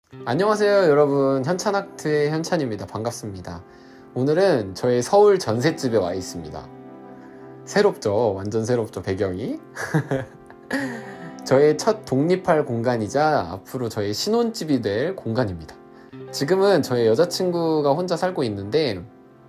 안녕하세요 여러분, 현찬아트의 현찬입니다. 반갑습니다. 오늘은 저의 서울 전셋집에 와 있습니다. 새롭죠? 완전 새롭죠, 배경이. 저의 첫 독립할 공간이자 앞으로 저의 신혼집이 될 공간입니다. 지금은 저의 여자친구가 혼자 살고 있는데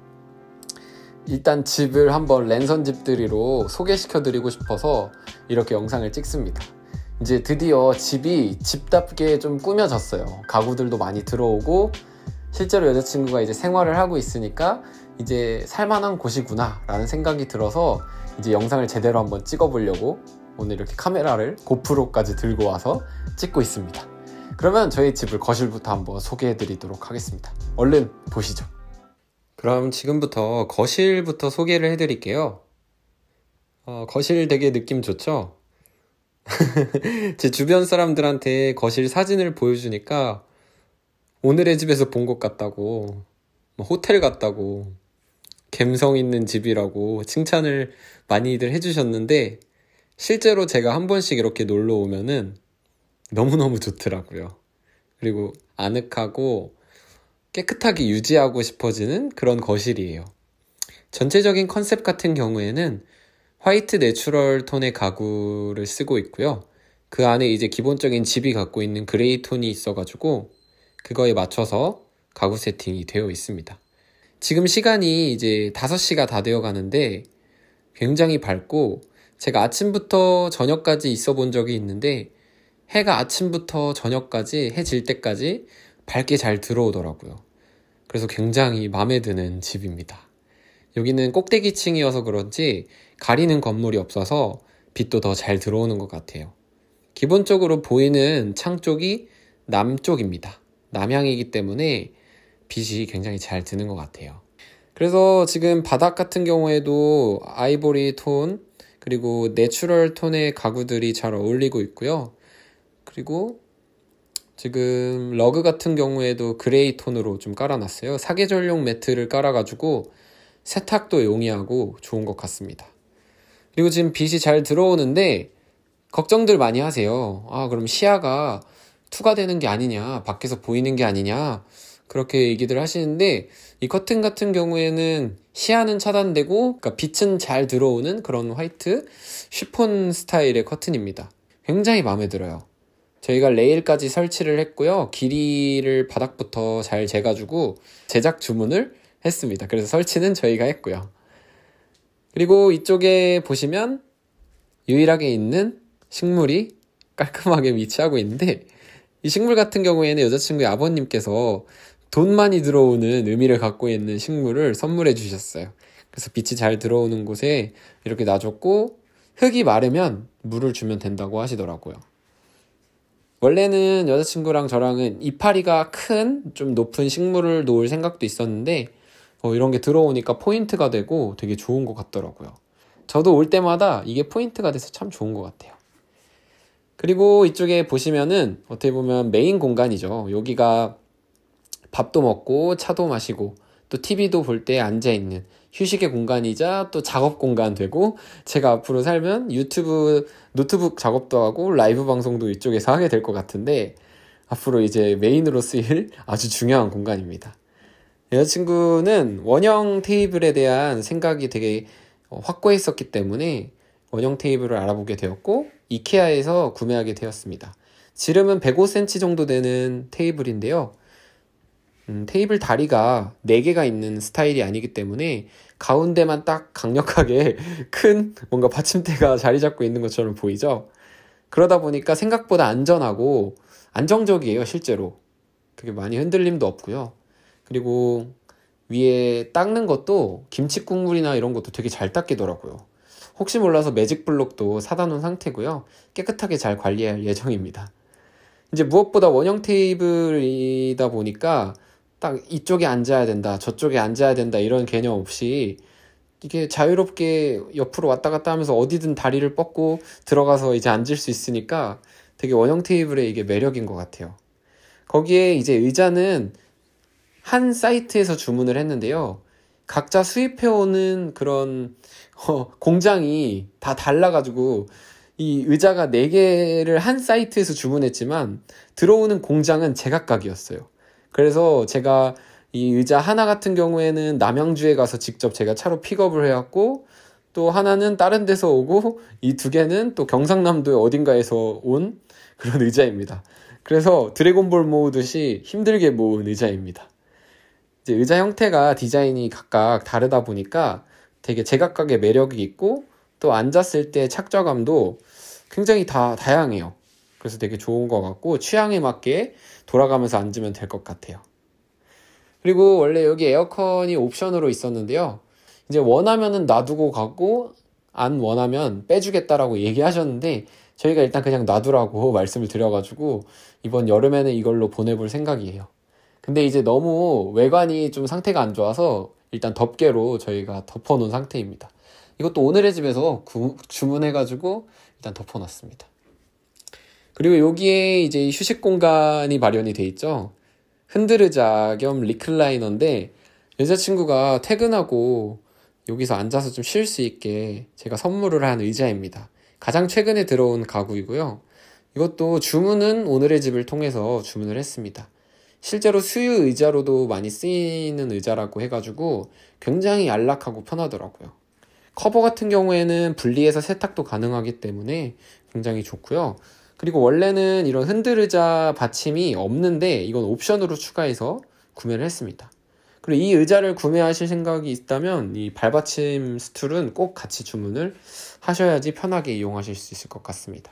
일단 집을 한번 랜선 집들이로 소개시켜드리고 싶어서 이렇게 영상을 찍습니다. 이제 드디어 집이 집답게 좀 꾸며졌어요. 가구들도 많이 들어오고 실제로 여자친구가 이제 생활을 하고 있으니까 이제 살만한 곳이구나 라는 생각이 들어서 이제 영상을 제대로 한번 찍어보려고 오늘 이렇게 카메라를 고프로까지 들고 와서 찍고 있습니다. 그러면 저희 집을 거실부터 한번 소개해드리도록 하겠습니다. 얼른 보시죠. 그럼 지금부터 거실부터 소개를 해드릴게요. 거실 되게 느낌 좋죠? 제 주변 사람들한테 거실 사진을 보여주니까 오늘의 집에서 본 것 같다고, 호텔 같다고, 갬성 있는 집이라고 칭찬을 많이들 해주셨는데 실제로 제가 한 번씩 이렇게 놀러 오면은 너무너무 좋더라고요. 그리고 아늑하고 깨끗하게 유지하고 싶어지는 그런 거실이에요. 전체적인 컨셉 같은 경우에는 화이트 내추럴 톤의 가구를 쓰고 있고요. 그 안에 이제 기본적인 집이 갖고 있는 그레이 톤이 있어가지고 그거에 맞춰서 가구 세팅이 되어 있습니다. 지금 시간이 이제 5시가 다 되어 가는데 굉장히 밝고, 제가 아침부터 저녁까지 있어 본 적이 있는데 해가 아침부터 저녁까지, 해 질 때까지 밝게 잘 들어오더라고요. 그래서 굉장히 마음에 드는 집입니다. 여기는 꼭대기층이어서 그런지 가리는 건물이 없어서 빛도 더 잘 들어오는 것 같아요. 기본적으로 보이는 창 쪽이 남쪽입니다. 남향이기 때문에 빛이 굉장히 잘 드는 것 같아요. 그래서 지금 바닥 같은 경우에도 아이보리 톤 그리고 내추럴 톤의 가구들이 잘 어울리고 있고요. 그리고 지금 러그 같은 경우에도 그레이 톤으로 좀 깔아놨어요. 사계절용 매트를 깔아가지고 세탁도 용이하고 좋은 것 같습니다. 그리고 지금 빛이 잘 들어오는데 걱정들 많이 하세요. 그럼 시야가 투과되는 게 아니냐, 밖에서 보이는 게 아니냐, 그렇게 얘기들 하시는데 이 커튼 같은 경우에는 시야는 차단되고 그러니까 빛은 잘 들어오는 그런 화이트 쉬폰 스타일의 커튼입니다. 굉장히 마음에 들어요. 저희가 레일까지 설치를 했고요. 길이를 바닥부터 잘 재가지고 제작 주문을 했습니다. 그래서 설치는 저희가 했고요. 그리고 이쪽에 보시면 유일하게 있는 식물이 깔끔하게 위치하고 있는데 이 식물 같은 경우에는 여자친구의 아버님께서 돈 많이 들어오는 의미를 갖고 있는 식물을 선물해 주셨어요. 그래서 빛이 잘 들어오는 곳에 이렇게 놔줬고 흙이 마르면 물을 주면 된다고 하시더라고요. 원래는 여자친구랑 저랑은 이파리가 큰 좀 높은 식물을 놓을 생각도 있었는데 이런 게 들어오니까 포인트가 되고 되게 좋은 것 같더라고요. 저도 올 때마다 이게 포인트가 돼서 참 좋은 것 같아요. 그리고 이쪽에 보시면은 어떻게 보면 메인 공간이죠. 여기가 밥도 먹고 차도 마시고 또 TV도 볼 때 앉아있는 휴식의 공간이자 또 작업 공간 되고, 제가 앞으로 살면 유튜브, 노트북 작업도 하고 라이브 방송도 이쪽에서 하게 될 것 같은데 앞으로 이제 메인으로 쓰일 아주 중요한 공간입니다. 여자친구는 원형 테이블에 대한 생각이 되게 확고했었기 때문에 원형 테이블을 알아보게 되었고 이케아에서 구매하게 되었습니다. 지름은 105cm 정도 되는 테이블인데요. 테이블 다리가 4개가 있는 스타일이 아니기 때문에 가운데만 딱 강력하게 큰 뭔가 받침대가 자리 잡고 있는 것처럼 보이죠? 그러다 보니까 생각보다 안전하고 안정적이에요, 실제로. 그게 많이 흔들림도 없고요. 그리고 위에 닦는 것도 김치 국물이나 이런 것도 되게 잘 닦이더라고요. 혹시 몰라서 매직 블록도 사다 놓은 상태고요. 깨끗하게 잘 관리할 예정입니다. 이제 무엇보다 원형 테이블이다 보니까 딱 이쪽에 앉아야 된다, 저쪽에 앉아야 된다 이런 개념 없이 이게 자유롭게 옆으로 왔다 갔다 하면서 어디든 다리를 뻗고 들어가서 이제 앉을 수 있으니까 되게 원형 테이블의 이게 매력인 것 같아요. 거기에 이제 의자는 한 사이트에서 주문을 했는데요. 각자 수입해오는 그런 공장이 다 달라가지고 이 의자가 4개를 한 사이트에서 주문했지만 들어오는 공장은 제각각이었어요. 그래서 제가 이 의자 하나 같은 경우에는 남양주에 가서 직접 제가 차로 픽업을 해왔고, 또 하나는 다른 데서 오고, 이 2개는 또 경상남도의 어딘가에서 온 그런 의자입니다. 그래서 드래곤볼 모으듯이 힘들게 모은 의자입니다. 이제 의자 형태가 디자인이 각각 다르다 보니까 되게 제각각의 매력이 있고, 또 앉았을 때 착좌감도 굉장히 다양해요. 그래서 되게 좋은 것 같고 취향에 맞게 돌아가면서 앉으면 될 것 같아요. 그리고 원래 여기 에어컨이 옵션으로 있었는데요. 이제 원하면은 놔두고 가고 안 원하면 빼주겠다라고 얘기하셨는데 저희가 일단 그냥 놔두라고 말씀을 드려가지고 이번 여름에는 이걸로 보내볼 생각이에요. 근데 이제 너무 외관이 좀 상태가 안 좋아서 일단 덮개로 저희가 덮어놓은 상태입니다. 이것도 오늘의 집에서 주문해가지고 일단 덮어놨습니다. 그리고 여기에 이제 휴식 공간이 마련이 돼 있죠. 흔들의자 겸 리클라이너인데 여자친구가 퇴근하고 여기서 앉아서 좀 쉴 수 있게 제가 선물을 한 의자입니다. 가장 최근에 들어온 가구이고요. 이것도 주문은 오늘의 집을 통해서 주문을 했습니다. 실제로 수유 의자로도 많이 쓰이는 의자라고 해가지고 굉장히 안락하고 편하더라고요. 커버 같은 경우에는 분리해서 세탁도 가능하기 때문에 굉장히 좋고요. 그리고 원래는 이런 흔들의자 받침이 없는데 이건 옵션으로 추가해서 구매를 했습니다. 그리고 이 의자를 구매하실 생각이 있다면 이 발받침 스툴은 꼭 같이 주문을 하셔야지 편하게 이용하실 수 있을 것 같습니다.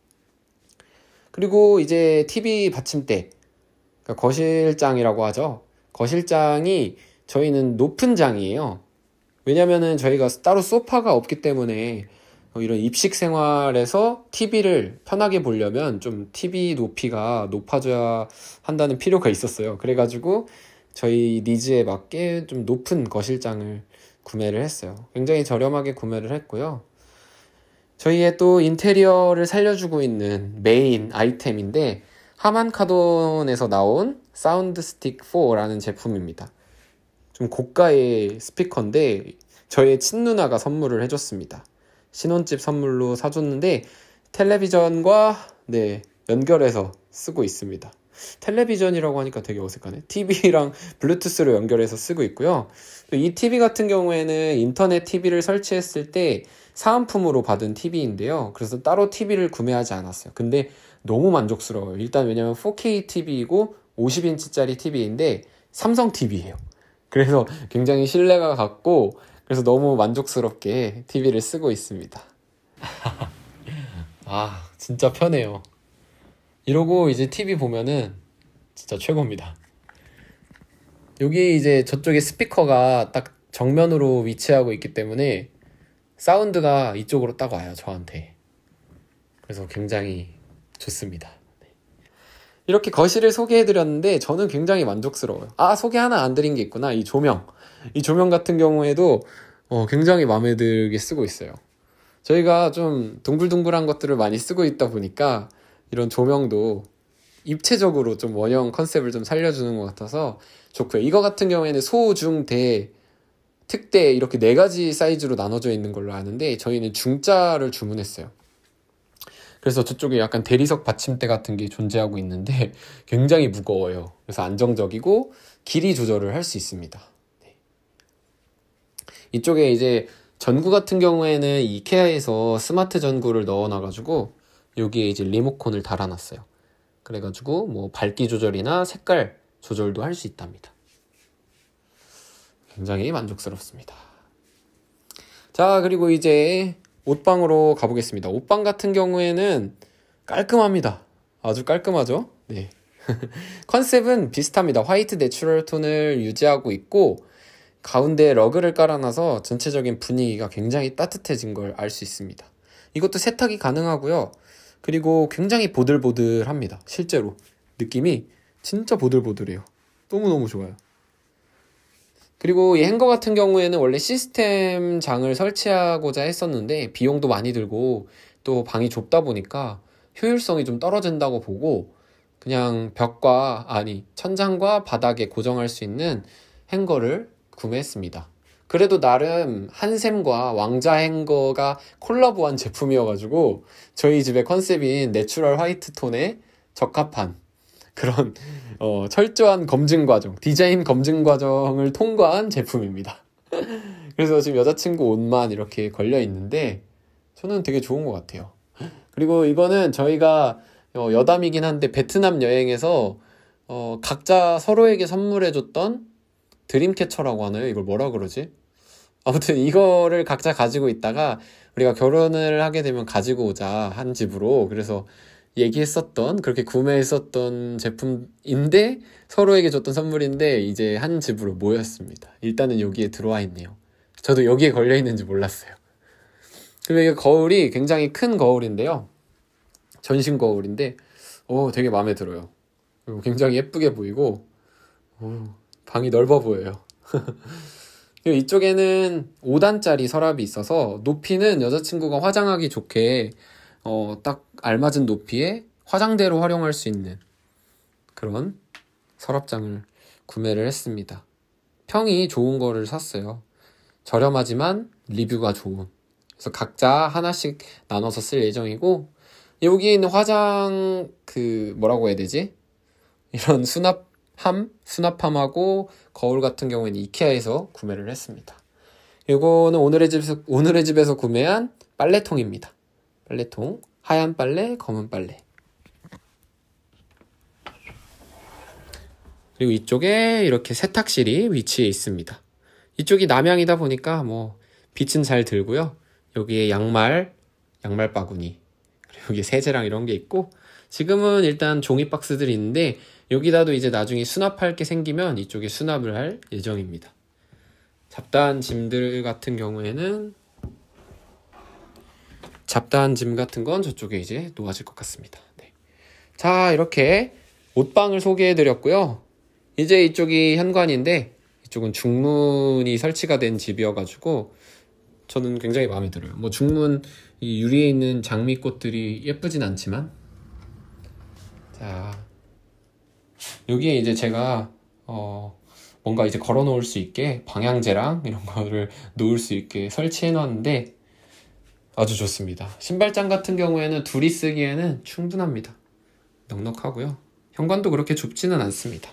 그리고 이제 TV 받침대, 그러니까 거실장이라고 하죠. 거실장이 저희는 높은 장이에요. 왜냐면은 저희가 따로 소파가 없기 때문에 이런 입식 생활에서 TV를 편하게 보려면 좀 TV 높이가 높아져야 한다는 필요가 있었어요. 그래가지고 저희 니즈에 맞게 좀 높은 거실장을 구매를 했어요. 굉장히 저렴하게 구매를 했고요. 저희의 또 인테리어를 살려주고 있는 메인 아이템인데 하만카돈에서 나온 사운드스틱 4라는 제품입니다. 좀 고가의 스피커인데 저의 친누나가 선물을 해줬습니다. 신혼집 선물로 사줬는데 텔레비전과 연결해서 쓰고 있습니다. 텔레비전이라고 하니까 되게 어색하네. TV랑 블루투스로 연결해서 쓰고 있고요. 이 TV 같은 경우에는 인터넷 TV를 설치했을 때 사은품으로 받은 TV인데요. 그래서 따로 TV를 구매하지 않았어요. 근데 너무 만족스러워요. 일단 왜냐면 4K TV이고 50인치짜리 TV인데 삼성 TV예요. 그래서 굉장히 신뢰가 갔고 그래서 너무 만족스럽게 TV를 쓰고 있습니다. 아, 진짜 편해요. 이러고 이제 TV 보면은 진짜 최고입니다. 여기 이제 저쪽에 스피커가 딱 정면으로 위치하고 있기 때문에 사운드가 이쪽으로 딱 와요, 저한테. 그래서 굉장히 좋습니다. 이렇게 거실을 소개해드렸는데 저는 굉장히 만족스러워요. 소개 하나 안 드린 게 있구나. 이 조명. 이 조명 같은 경우에도 굉장히 마음에 들게 쓰고 있어요. 저희가 좀 둥글둥글한 것들을 많이 쓰고 있다 보니까 이런 조명도 입체적으로 좀 원형 컨셉을 좀 살려주는 것 같아서 좋고요. 이거 같은 경우에는 소, 중, 대, 특대 이렇게 4가지 사이즈로 나눠져 있는 걸로 아는데 저희는 중자를 주문했어요. 그래서 저쪽에 약간 대리석 받침대 같은 게 존재하고 있는데 굉장히 무거워요. 그래서 안정적이고 길이 조절을 할 수 있습니다. 이쪽에 이제 전구 같은 경우에는 이케아에서 스마트 전구를 넣어놔가지고 여기에 이제 리모컨을 달아놨어요. 그래가지고 뭐 밝기 조절이나 색깔 조절도 할 수 있답니다. 굉장히 만족스럽습니다. 자, 그리고 이제 옷방으로 가보겠습니다. 옷방 같은 경우에는 깔끔합니다. 아주 깔끔하죠? 네. 컨셉은 비슷합니다. 화이트 내추럴 톤을 유지하고 있고 가운데에 러그를 깔아놔서 전체적인 분위기가 굉장히 따뜻해진 걸 알 수 있습니다. 이것도 세탁이 가능하고요. 그리고 굉장히 보들보들합니다. 실제로 느낌이 진짜 보들보들해요. 너무너무 좋아요. 그리고 이 행거 같은 경우에는 원래 시스템 장을 설치하고자 했었는데 비용도 많이 들고 또 방이 좁다 보니까 효율성이 좀 떨어진다고 보고 그냥 천장과 바닥에 고정할 수 있는 행거를 구매했습니다. 그래도 나름 한샘과 왕자 행거가 콜라보한 제품이어가지고 저희 집의 컨셉인 내추럴 화이트 톤에 적합한 그런 철저한 검증 과정, 디자인 검증 과정을 통과한 제품입니다. 그래서 지금 여자친구 옷만 이렇게 걸려 있는데 저는 되게 좋은 것 같아요. 그리고 이거는 저희가 여담이긴 한데 베트남 여행에서 각자 서로에게 선물해줬던 드림캐쳐라고 하나요? 이걸 뭐라 그러지? 아무튼 이거를 각자 가지고 있다가 우리가 결혼을 하게 되면 가지고 오자 한 집으로. 그래서 얘기했었던, 그렇게 구매했었던 제품인데 서로에게 줬던 선물인데 이제 한 집으로 모였습니다. 일단은 여기에 들어와 있네요. 저도 여기에 걸려 있는지 몰랐어요. 그리고 이게 거울이 굉장히 큰 거울인데요. 전신 거울인데 되게 마음에 들어요. 그리고 굉장히 예쁘게 보이고 방이 넓어 보여요. 그리고 이쪽에는 5단짜리 서랍이 있어서 높이는 여자친구가 화장하기 좋게 딱 알맞은 높이에 화장대로 활용할 수 있는 그런 서랍장을 구매를 했습니다. 평이 좋은 거를 샀어요. 저렴하지만 리뷰가 좋은. 그래서 각자 하나씩 나눠서 쓸 예정이고, 여기에 있는 화장 뭐라고 해야 되지? 이런 수납함하고 거울 같은 경우에는 이케아에서 구매를 했습니다. 이거는 오늘의 집에서 구매한 빨래통입니다. 빨래통, 하얀 빨래, 검은 빨래. 그리고 이쪽에 이렇게 세탁실이 위치해 있습니다. 이쪽이 남향이다 보니까 빛은 잘 들고요. 여기에 양말 바구니, 그리고 여기 세제랑 이런 게 있고, 지금은 일단 종이 박스들이 있는데 여기다도 이제 나중에 수납할 게 생기면 이쪽에 수납을 할 예정입니다. 잡다한 짐들 같은 경우에는 잡다한 짐 같은 건 저쪽에 이제 놓아질 것 같습니다. 네. 자, 이렇게 옷방을 소개해 드렸고요. 이제 이쪽이 현관인데 이쪽은 중문이 설치가 된 집이어가지고 저는 굉장히 마음에 들어요. 중문 이 유리에 있는 장미꽃들이 예쁘진 않지만, 자, 여기에 이제 제가 뭔가 이제 걸어 놓을 수 있게 방향제랑 이런 거를 놓을 수 있게 설치해 놨는데 아주 좋습니다. 신발장 같은 경우에는 둘이 쓰기에는 충분합니다. 넉넉하고요. 현관도 그렇게 좁지는 않습니다.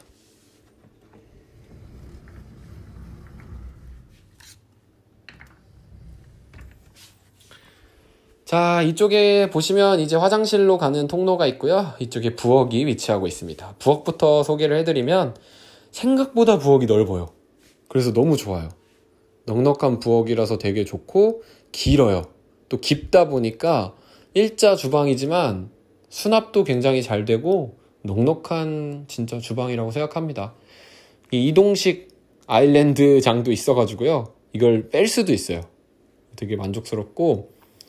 자, 이쪽에 보시면 이제 화장실로 가는 통로가 있고요. 이쪽에 부엌이 위치하고 있습니다. 부엌부터 소개를 해드리면 생각보다 부엌이 넓어요. 그래서 너무 좋아요. 넉넉한 부엌이라서 되게 좋고 길어요. 또 깊다 보니까 일자 주방이지만 수납도 굉장히 잘 되고 넉넉한 진짜 주방이라고 생각합니다. 이 이동식 아일랜드 장도 있어가지고요. 이걸 뺄 수도 있어요. 되게 만족스럽고,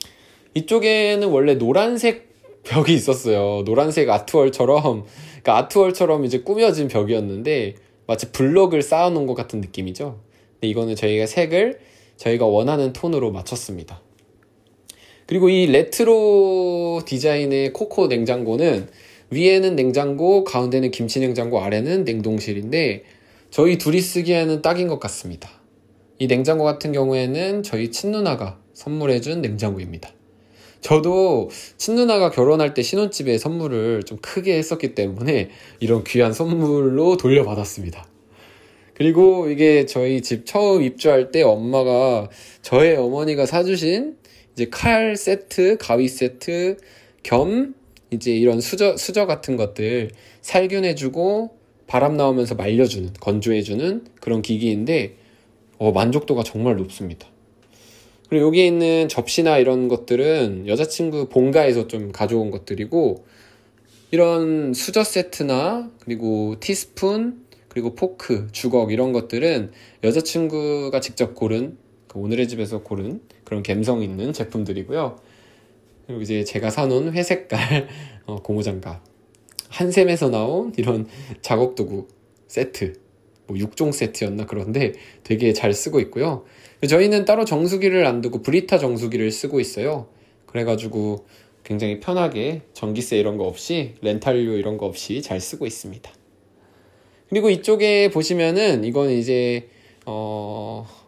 이쪽에는 원래 노란색 벽이 있었어요. 노란색 아트월처럼, 그러니까 아트월처럼 이제 꾸며진 벽이었는데 마치 블럭을 쌓아놓은 것 같은 느낌이죠. 근데 이거는 저희가 색을 저희가 원하는 톤으로 맞췄습니다. 그리고 이 레트로 디자인의 코코 냉장고는 위에는 냉장고, 가운데는 김치 냉장고, 아래는 냉동실인데 저희 둘이 쓰기에는 딱인 것 같습니다. 이 냉장고 같은 경우에는 저희 친누나가 선물해준 냉장고입니다. 저도 친누나가 결혼할 때 신혼집에 선물을 좀 크게 했었기 때문에 이런 귀한 선물로 돌려받았습니다. 그리고 이게 저희 집 처음 입주할 때 엄마가, 저의 어머니가 사주신 이제 칼 세트, 가위 세트 겸 이제 이런 수저 같은 것들 살균해주고 바람 나오면서 말려주는, 건조해주는 그런 기기인데 만족도가 정말 높습니다. 그리고 여기에 있는 접시나 이런 것들은 여자친구 본가에서 좀 가져온 것들이고, 이런 수저 세트나 그리고 티스푼, 그리고 포크, 주걱 이런 것들은 여자친구가 직접 고른, 오늘의 집에서 고른 그런 감성 있는 제품들이고요. 그리고 이제 제가 사놓은 회색깔 고무장갑, 한샘에서 나온 이런 작업도구 세트, 6종 세트였나 그런데 되게 잘 쓰고 있고요. 저희는 따로 정수기를 안 두고 브리타 정수기를 쓰고 있어요. 그래가지고 굉장히 편하게 전기세 이런 거 없이, 렌탈료 이런 거 없이 잘 쓰고 있습니다. 그리고 이쪽에 보시면은 이건 이제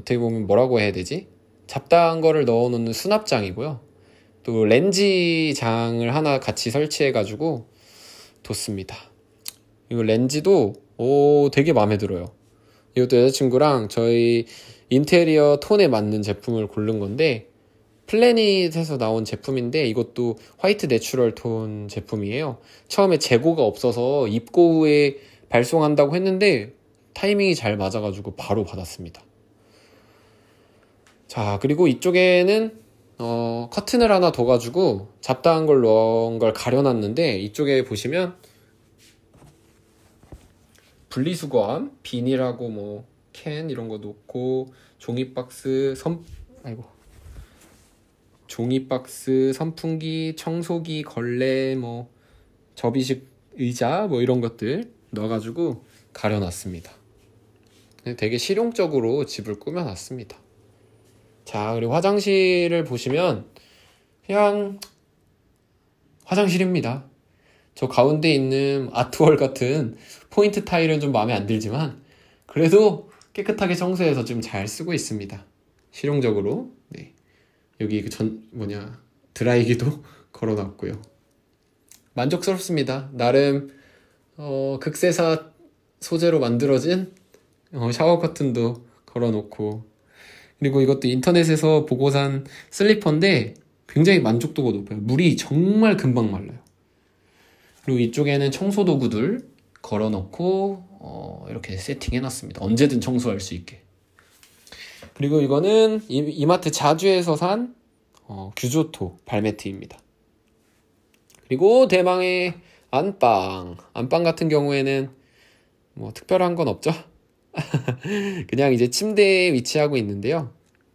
어떻게 보면 뭐라고 해야 되지? 잡다한 거를 넣어놓는 수납장이고요. 또 렌즈장을 하나 같이 설치해가지고 뒀습니다. 이거 렌즈도 되게 마음에 들어요. 이것도 여자친구랑 저희 인테리어 톤에 맞는 제품을 고른 건데 플래닛에서 나온 제품인데 이것도 화이트 내추럴 톤 제품이에요. 처음에 재고가 없어서 입고 후에 발송한다고 했는데 타이밍이 잘 맞아가지고 바로 받았습니다. 자, 그리고 이쪽에는 커튼을 하나 둬가지고 잡다한 걸 넣은 걸 가려놨는데 이쪽에 보시면 분리수거함, 비닐하고 뭐 캔 이런 거 놓고 종이박스, 종이박스, 선풍기, 청소기, 걸레, 뭐 접이식 의자 뭐 이런 것들 넣어가지고 가려놨습니다. 되게 실용적으로 집을 꾸며놨습니다. 자, 그리고 화장실을 보시면 그냥 화장실입니다. 저 가운데 있는 아트월 같은 포인트 타일은 좀 마음에 안 들지만 그래도 깨끗하게 청소해서 좀 잘 쓰고 있습니다. 실용적으로. 네. 여기 드라이기도 걸어놨고요. 만족스럽습니다. 나름 극세사 소재로 만들어진 샤워 커튼도 걸어놓고, 그리고 이것도 인터넷에서 보고 산 슬리퍼인데 굉장히 만족도가 높아요. 물이 정말 금방 말라요. 그리고 이쪽에는 청소 도구들 걸어놓고 이렇게 세팅해놨습니다. 언제든 청소할 수 있게. 그리고 이거는 이마트 자주에서 산 규조토 발매트입니다. 그리고 대망의 안방 같은 경우에는 뭐 특별한 건 없죠. 그냥 이제 침대에 위치하고 있는데요.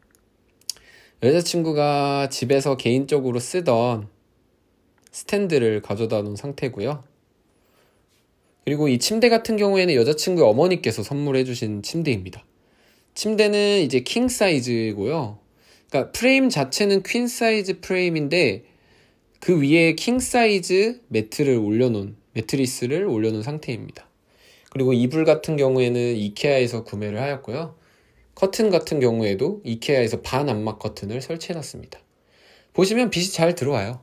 여자친구가 집에서 개인적으로 쓰던 스탠드를 가져다 놓은 상태고요. 그리고 이 침대 같은 경우에는 여자친구의 어머니께서 선물해 주신 침대입니다. 침대는 이제 킹 사이즈고요. 그러니까 프레임 자체는 퀸 사이즈 프레임인데 그 위에 킹 사이즈 매트리스를 올려놓은 상태입니다. 그리고 이불 같은 경우에는 이케아에서 구매를 하였고요. 커튼 같은 경우에도 이케아에서 반안막 커튼을 설치해놨습니다. 보시면 빛이 잘 들어와요.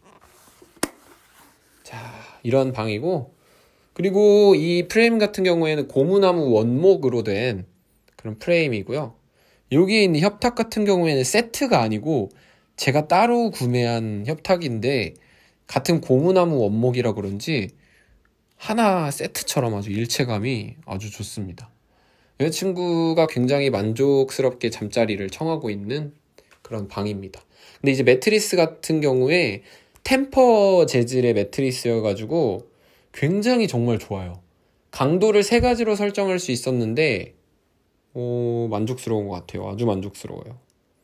자, 이런 방이고, 그리고 이 프레임 같은 경우에는 고무나무 원목으로 된 그런 프레임이고요. 여기에 있는 협탁 같은 경우에는 세트가 아니고 제가 따로 구매한 협탁인데 같은 고무나무 원목이라 그런지 하나 세트처럼 아주 일체감이 아주 좋습니다. 여자친구가 굉장히 만족스럽게 잠자리를 청하고 있는 그런 방입니다. 근데 이제 매트리스 같은 경우에 템퍼 재질의 매트리스여가지고 굉장히 정말 좋아요. 강도를 3가지로 설정할 수 있었는데 만족스러운 것 같아요. 아주 만족스러워요.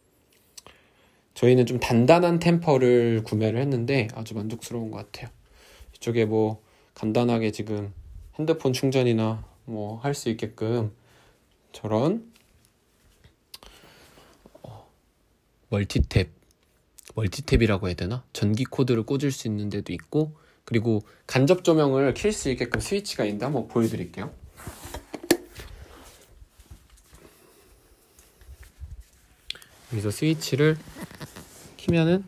저희는 좀 단단한 템퍼를 구매를 했는데 아주 만족스러운 것 같아요. 이쪽에 뭐 간단하게 지금 핸드폰 충전이나 뭐 할 수 있게끔 저런 멀티탭이라고 해야 되나? 전기 코드를 꽂을 수 있는 데도 있고, 그리고 간접 조명을 켤 수 있게끔 스위치가 있는데 한번 보여드릴게요. 여기서 스위치를 켜면은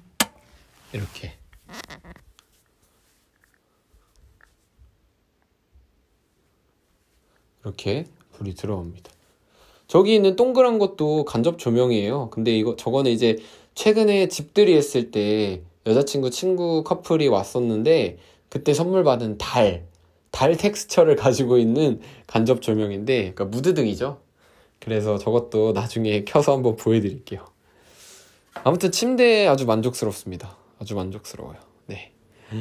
이렇게 불이 들어옵니다. 저기 있는 동그란 것도 간접 조명이에요. 근데 저거는 이제 최근에 집들이 했을 때 여자친구 친구 커플이 왔었는데 그때 선물 받은 달 텍스처를 가지고 있는 간접 조명인데, 그러니까 무드등이죠. 그래서 저것도 나중에 켜서 한번 보여드릴게요. 아무튼 침대 아주 만족스럽습니다. 아주 만족스러워요. 네.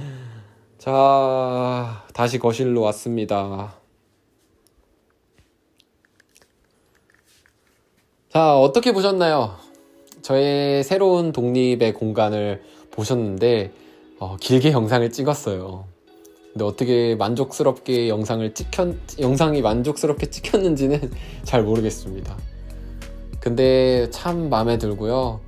자, 다시 거실로 왔습니다. 자, 어떻게 보셨나요? 저의 새로운 독립의 공간을 보셨는데 길게 영상을 찍었어요. 근데 어떻게 만족스럽게 영상이 만족스럽게 찍혔는지는 잘 모르겠습니다. 근데 참 마음에 들고요.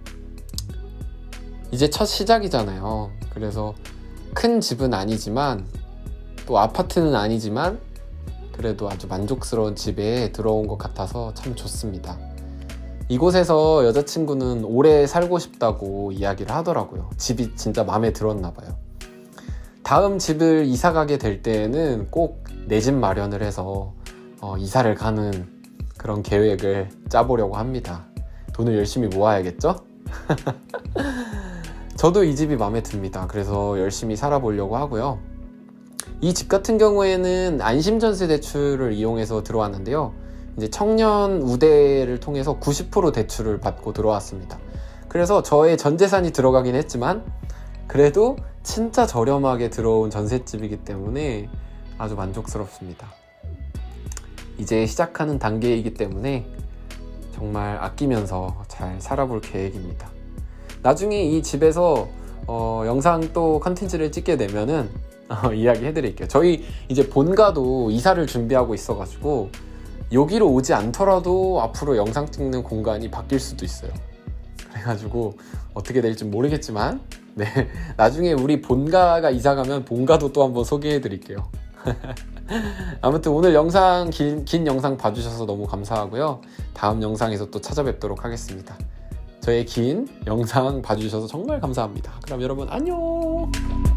이제 첫 시작이잖아요. 그래서 큰 집은 아니지만 또 아파트는 아니지만 그래도 아주 만족스러운 집에 들어온 것 같아서 참 좋습니다. 이곳에서 여자친구는 오래 살고 싶다고 이야기를 하더라고요. 집이 진짜 마음에 들었나 봐요. 다음 집을 이사 가게 될 때에는 꼭 내 집 마련을 해서 이사를 가는 그런 계획을 짜보려고 합니다. 돈을 열심히 모아야겠죠? 저도 이 집이 마음에 듭니다. 그래서 열심히 살아보려고 하고요. 이 집 같은 경우에는 안심전세 대출을 이용해서 들어왔는데요. 이제 청년 우대를 통해서 90% 대출을 받고 들어왔습니다. 그래서 저의 전 재산이 들어가긴 했지만 그래도 진짜 저렴하게 들어온 전셋집이기 때문에 아주 만족스럽습니다. 이제 시작하는 단계이기 때문에 정말 아끼면서 잘 살아볼 계획입니다. 나중에 이 집에서 영상 또 컨텐츠를 찍게 되면은 이야기 해드릴게요. 저희 이제 본가도 이사를 준비하고 있어가지고 여기로 오지 않더라도 앞으로 영상 찍는 공간이 바뀔 수도 있어요. 그래가지고 어떻게 될지 모르겠지만 네, 나중에 우리 본가가 이사가면 본가도 또 한번 소개해드릴게요. 아무튼 오늘 영상 긴 영상 봐주셔서 너무 감사하고요. 다음 영상에서 또 찾아뵙도록 하겠습니다. 저의 긴 영상 봐주셔서 정말 감사합니다. 그럼 여러분 안녕.